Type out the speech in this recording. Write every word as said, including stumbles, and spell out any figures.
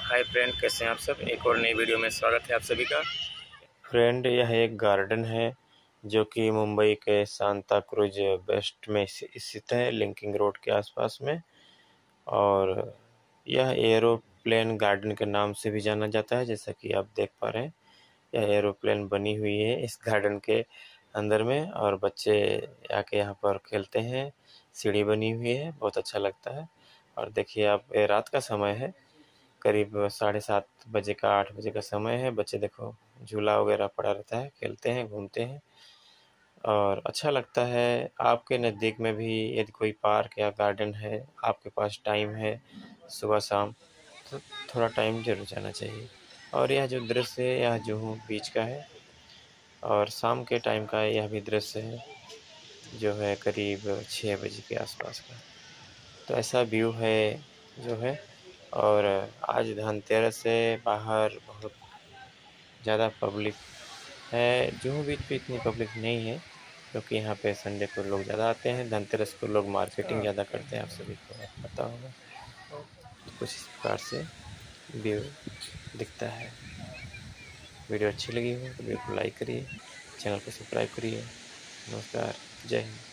Hi friend, कैसे हैं आप सब। एक और नई वीडियो में स्वागत है आप सभी का। फ्रेंड, यह एक गार्डन है जो कि मुंबई के सांता क्रूज वेस्ट में स्थित है, लिंकिंग रोड के आसपास में। और यह एरोप्लेन गार्डन के नाम से भी जाना जाता है। जैसा कि आप देख पा रहे हैं, यह एरोप्लेन बनी हुई है इस गार्डन के अंदर में, और बच्चे आके यहाँ पर खेलते हैं। सीढ़ी बनी हुई है, बहुत अच्छा लगता है। और देखिए आप, ये रात का समय है, करीब साढ़े सात बजे का आठ बजे का समय है। बच्चे देखो, झूला वगैरह पड़ा रहता है, खेलते हैं, घूमते हैं और अच्छा लगता है। आपके नज़दीक में भी यदि कोई पार्क या गार्डन है, आपके पास टाइम है सुबह शाम, तो थोड़ा टाइम जरूर जाना चाहिए। और यह जो दृश्य है, यह जुहू बीच का है और शाम के टाइम का यह भी दृश्य है, जो है करीब छः बजे के आसपास का। तो ऐसा व्यू है जो है। और आज धनतेरस से बाहर बहुत ज़्यादा पब्लिक है। जुहू बीच पे इतनी पब्लिक नहीं है, क्योंकि यहाँ पे संडे को लोग ज़्यादा आते हैं। धनतेरस को लोग मार्केटिंग ज़्यादा करते हैं, आप सभी को पता होगा। तो कुछ इस प्रकार से व्यू दिखता है। वीडियो अच्छी लगी हो तो वीडियो को लाइक करिए, चैनल को सब्सक्राइब करिए। नमस्कार, जय हिंद।